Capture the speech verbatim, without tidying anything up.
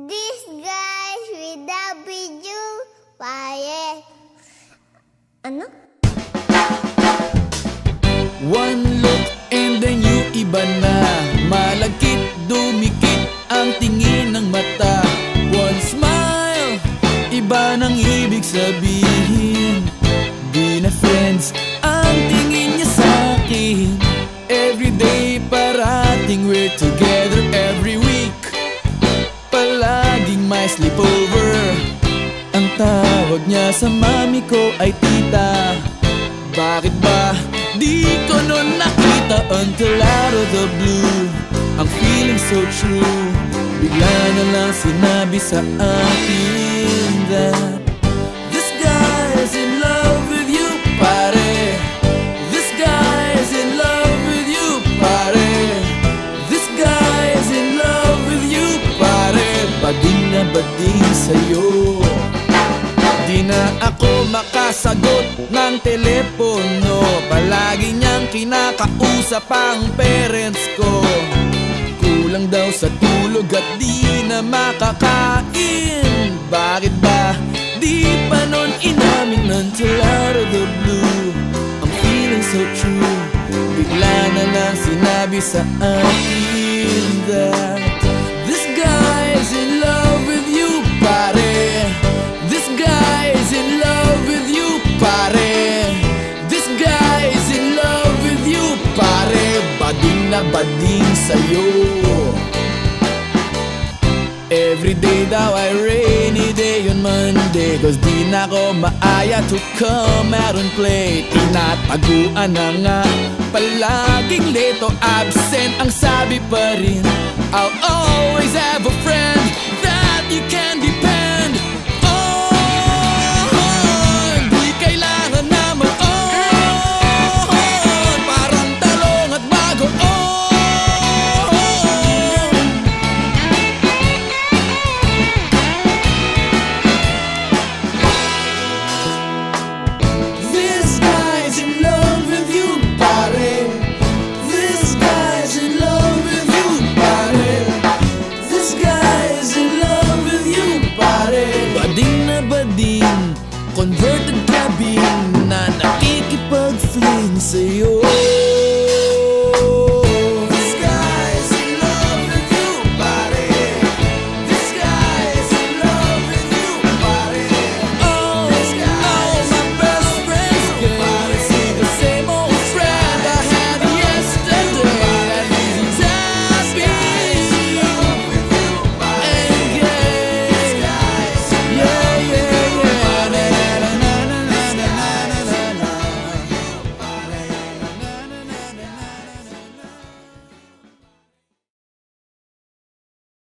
These guys with W, pare. Ano? One look and then you iba na. Malagkit, dumikit ang tingin ng mata. One smile, iba nang ibig sabihin. Di na friends ang tingin niya sa'kin. Everyday parating we're together every week. Palaging may sleepover. Ang tawag niya sa mami ko ay tita. Bakit ba di ko nun nakita until out of the blue? Ang feeling so true. Bigla na lang sinabi sa akin that this guy's in love with you, pare. This guy's in love with you, pare. This guy's in love with you, pare. Bading na bading sa'yo. Di na ako makasagot ng telepono. Palagi niyang kinakausap ang parents ko. Kulang daw sa tulog at di na makakain. Bakit ba di pa nun inamin until out of the blue? I'm feeling so true. Bigla na lang sinabi sa akin that this guy's in love with you, pare. This guy's in love with you, pare. This guy's in love with you, pare. Bading na bading sa'yo. Everyday daw ay rainy day on Monday, cause di na ko maaya to come out and play. Tinataguan na nga, palaging late o absent. Ang sabi pa rin, I'll always have a friend.